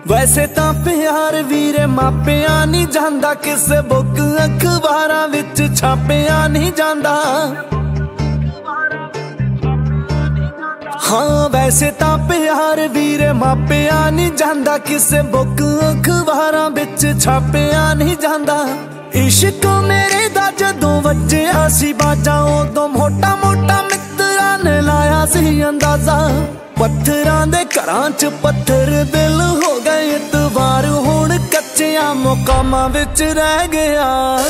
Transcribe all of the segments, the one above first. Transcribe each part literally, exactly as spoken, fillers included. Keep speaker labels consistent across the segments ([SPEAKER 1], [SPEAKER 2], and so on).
[SPEAKER 1] वैसे तां प्यार वीरे मापिया नहीं जांदा, किसे बुक अखबारां विच छापिया नहीं जांदा। हाँ वैसे तां प्यार वीरे मापिया नहीं जांदा, किसे बुक अखबारां विच छापिया नहीं जांदा। इश्क मेरे दा जदों वज्जिया सी बाजा, उदों मोटा मोटा मित्तरां ने लाया सी अंदाजा। पत्थरां दे घरां च पत्थर दिल हो गए इतबार, हुण कच्चियां मुकामां विच रह गया।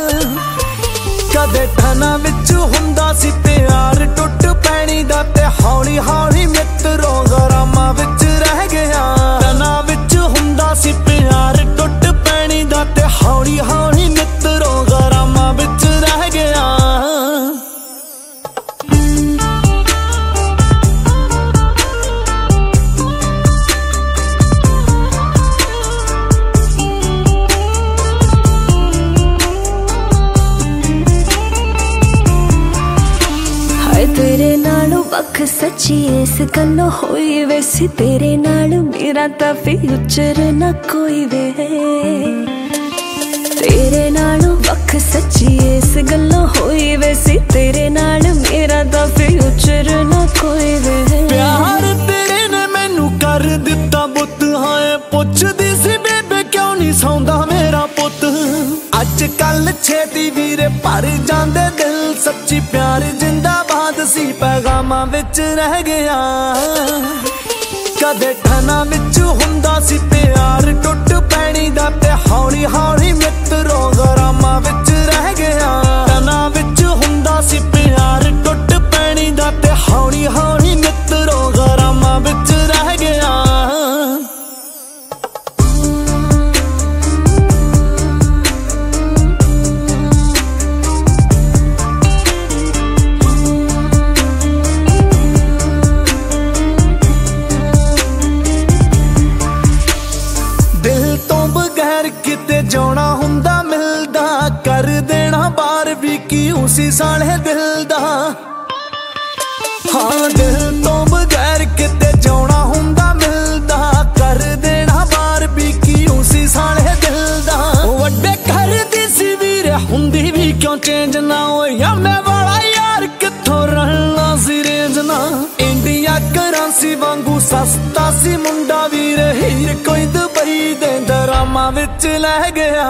[SPEAKER 1] कदे ठना विच हुंदा सी प्यार, टुट पैणी दा ते हौली हौली मित्रों गरामां विच रह गया। ठना विच हुंदा सी प्यार, टुट पैणी दा ते हौली हौली मित्रों गरामां विच रह गया।
[SPEAKER 2] तेरे नालों वख सच्ची इस गल्लों होई वैसी, तेरे नाल मेरा तां फ्यूचर ना कोई वे। तेरे नालों वख सच्ची इस गल्लों होई वैसी, तेरे नाल मेरा तां फ्यूचर ना कोई वे।
[SPEAKER 1] प्यार तेरे ने मैनू कर दिता बुत, हाए पुछदी सी बेबे क्यों नहीं सौंदा मेरा पुत। अज कल छेती वीरे भर जांदे दिल, सच्ची प्यार जिंदाबाद सी पैगामां विच रह गया। कदे ठना विच हुंदा सी प्यार, टुट पैणी दा ते हौली हौली मित्रों गरामां विच रह गया। ठना विच हुंदा सी प्यार, टुट पैणी दा ते हौली हौली मित्रों गरामां विच रह गया। किते जाना हुंदा मिलदा, कर देना बार भी की उसी साले दिल दा। हाँ दिल तो बगैर किते जाना हुंदा मिलदा, कर देना बार भी की उसी साले दिल दा। वड्डे घर दी सी वीरे हुंदी भी क्यों चेंज ना हो, यामे वाला यार कित्थों रहना सी रेंज ना। इंडिया करेंसी वांगू सस्ता सी मुंडा वीरे, हीर कोई दुबई दे दरामां विच लह गया।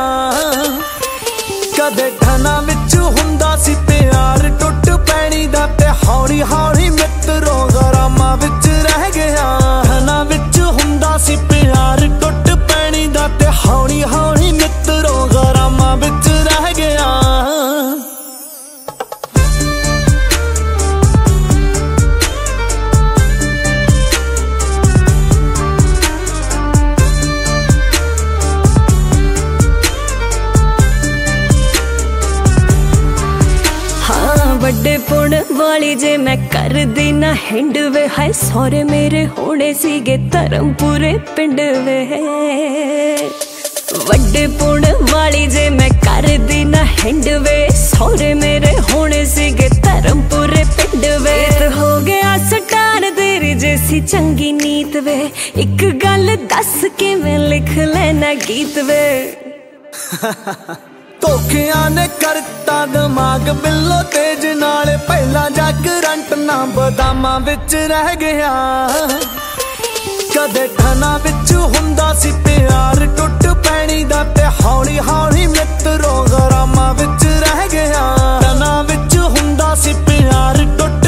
[SPEAKER 1] कदे ठना विच हुंदा सी प्यार, टुट पैणी दा ते हौली हौली मित्रों गरामां विच रह गया। ठना विच हुंदा सी प्यार, टुट पैणी दा ते हौली हौली मित्रों गरामां विच रह गया।
[SPEAKER 2] ਵੱਡੇ ਪੁਣ वाली जे मैं कर दी ना हिंड वे, हाय सौरे मेरे होने सीगे धर्मपुरे पिंड वे। ਵੱਡੇ पुण वाली जे मैं कर दी ना हिंड वे, सौरे मेरे होने सीगे धर्मपुरे पिंड वे। हो गया स्टार तेरी जैसी चंगी नीत वे, एक गल दस के मैं लिख लेना गीत वे।
[SPEAKER 1] धोखियां ने करता दिमाग बिल्लो तेज नाल, पहला जग रंट ना बदामां विच रह गया। कदे ठना विच हुंदा सी प्यार, टुट पैणी दा ते हौली हौली मित्रों गरामां विच रह गया। ठना विच हुंदा सी प्यार, टुट